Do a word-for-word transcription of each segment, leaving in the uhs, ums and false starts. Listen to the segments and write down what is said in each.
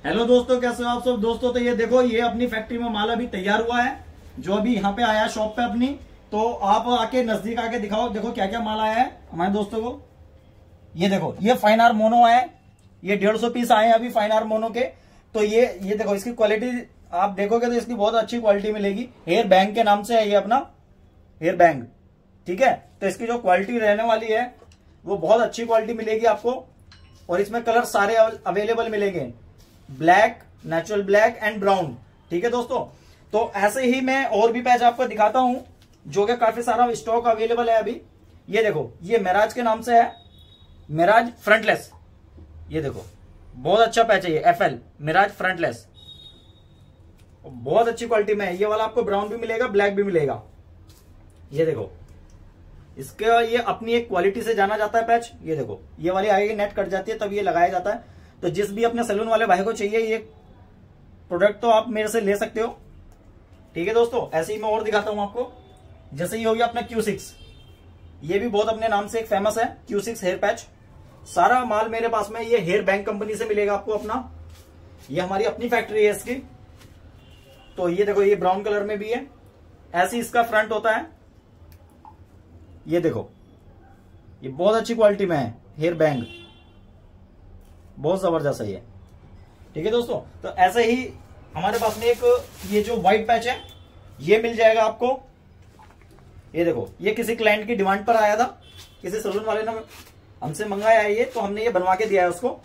Hello दोस्तों, कैसे हो आप सब दोस्तों। तो ये देखो, ये अपनी फैक्ट्री में माल अभी तैयार हुआ है, जो अभी यहाँ पे आया है शॉप पे अपनी। तो आप आके नजदीक आके दिखाओ, देखो क्या क्या माल आया है हमारे दोस्तों को। ये देखो, ये फाइन आर्ट मोनो आया है, ये डेढ़ सौ पीस आए हैं अभी फाइन आर्ट मोनो के। तो ये ये देखो, इसकी क्वालिटी आप देखोगे तो इसकी बहुत अच्छी क्वालिटी मिलेगी। हेयर बैंक के नाम से है ये अपना, हेयर बैंक, ठीक है। तो इसकी जो क्वालिटी रहने वाली है वो बहुत अच्छी क्वालिटी मिलेगी आपको। और इसमें कलर सारे अवेलेबल मिलेंगे, black, natural black and brown, ठीक है दोस्तों। तो ऐसे ही मैं और भी पैच आपको दिखाता हूं, जो कि काफी सारा स्टॉक अवेलेबल है अभी। ये देखो, ये मेराज के नाम से है, मेराज फ्रंटलेस। ये देखो, बहुत अच्छा पैच है ये, एफ एल मेराज फ्रंटलेस, बहुत अच्छी क्वालिटी में है। ये वाला आपको ब्राउन भी मिलेगा, ब्लैक भी मिलेगा। ये देखो, इसका ये अपनी एक क्वालिटी से जाना जाता है पैच। ये देखो, ये वाली आगे नेट कट जाती है तब ये लगाया जाता है। तो जिस भी अपने सैलून वाले भाई को चाहिए ये प्रोडक्ट, तो आप मेरे से ले सकते हो, ठीक है दोस्तों। ऐसे ही मैं और दिखाता हूं आपको। जैसे ये हो गया अपना क्यू सिक्स, ये भी बहुत अपने नाम से एक फेमस है, क्यू सिक्स हेयर पैच। सारा माल मेरे पास में ये हेयर बैंक कंपनी से मिलेगा आपको अपना। ये हमारी अपनी फैक्ट्री है इसकी। तो ये देखो, ये ब्राउन कलर में भी है, ऐसे इसका फ्रंट होता है। ये देखो, ये बहुत अच्छी क्वालिटी में है हेयर बैंक, बहुत जबरदस्त है ये, ठीक है दोस्तों। तो ऐसे ही हमारे पास में एक ये जो व्हाइट पैच है ये मिल जाएगा आपको। ये देखो, ये किसी क्लाइंट की डिमांड पर आया था, किसी सैलून वाले ने हमसे मंगाया है ये, तो हमने ये बनवा के दिया है उसको।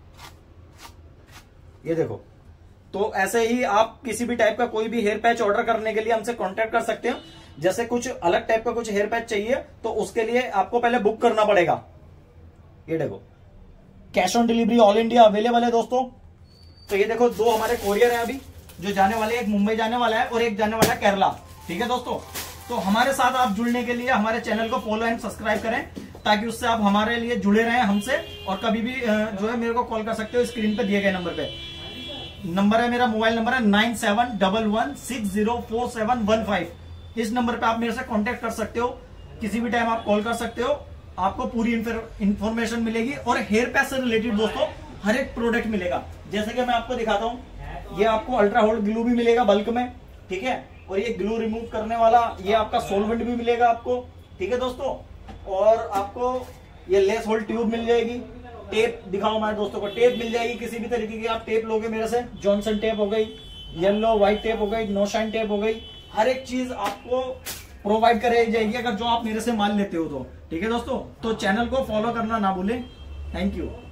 ये देखो, तो ऐसे ही आप किसी भी टाइप का कोई भी हेयर पैच ऑर्डर करने के लिए हमसे कांटेक्ट कर सकते हो। जैसे कुछ अलग टाइप का कुछ हेयर पैच चाहिए तो उसके लिए आपको पहले बुक करना पड़ेगा। ये देखो, cash on delivery all India available है दोस्तों। तो ये देखो, दो हमारे कोरियर है अभी जो जाने वाले, एक मुंबई जाने वाला है और एक जाने वाला है केरला, ठीक है दोस्तों। तो हमारे साथ आप जुड़ने के लिए हमारे चैनल को फॉलो एंड सब्सक्राइब करें, ताकि उससे आप हमारे लिए जुड़े रहें हमसे। और कभी भी जो है मेरे को कॉल कर सकते हो, स्क्रीन पे दिए गए नंबर पे। नंबर है मेरा, मोबाइल नंबर है nine seven double one six zero four seven one five. इस नंबर पे आप मेरे से कांटेक्ट कर सकते हो, किसी भी टाइम आप कॉल कर सकते हो, आपको पूरी इंफॉर्मेशन मिलेगी। और हेयर पैच से रिलेटेड दोस्तों हर एक प्रोडक्ट मिलेगा। जैसे कि मैं आपको दिखाता हूं, ये आपको अल्ट्रा होल्ड ग्लू भी मिलेगा बल्क में, ठीक है। और ये ग्लू रिमूव करने वाला ये आपका सोलवेंट भी मिलेगा आपको, ठीक है दोस्तों। और आपको ये लेस होल्ड ट्यूब मिल जाएगी। टेप दिखाओ हमारे दोस्तों को, टेप मिल जाएगी किसी भी तरीके की आप टेप लोगे मेरे से, जॉनसन टेप हो गई, येलो व्हाइट टेप हो गई, नो शाइन टेप हो गई, हर एक चीज आपको प्रोवाइड कराई जाएगी अगर जो आप मेरे से माल लेते हो तो, ठीक है दोस्तों। तो चैनल को फॉलो करना ना भूलें। Thank you.